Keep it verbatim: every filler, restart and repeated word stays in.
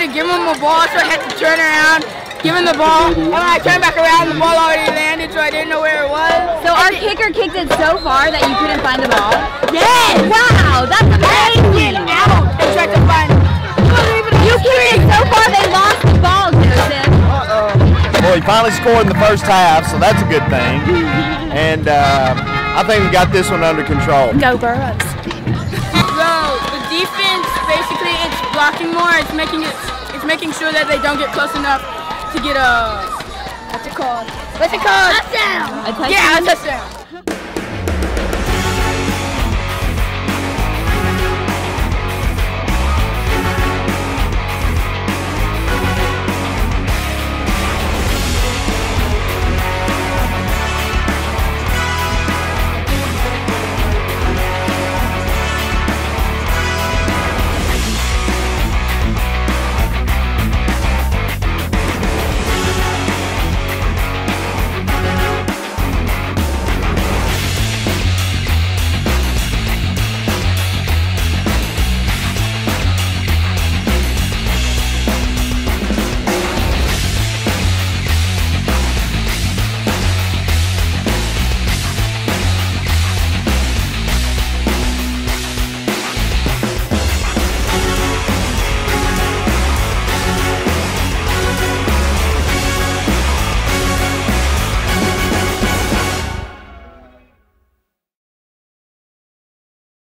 give him a ball, so I had to turn around, give him the ball, and when I turned back around, the ball already landed, so I didn't know where it was. So our kicker kicked it so far that you couldn't find the ball? Yes! Wow, that's amazing! I went out and tried to find it. You kicked it so far they lost the ball, Joseph. Uh-oh. Well, he finally scored in the first half, so that's a good thing. And uh, I think we got this one under control. Go Burrows. So the defense, basically, it's blocking more. It's making it. It's making sure that they don't get close enough to get a. What's it called? What's it called? Touchdown. A touchdown. Yeah, a touchdown.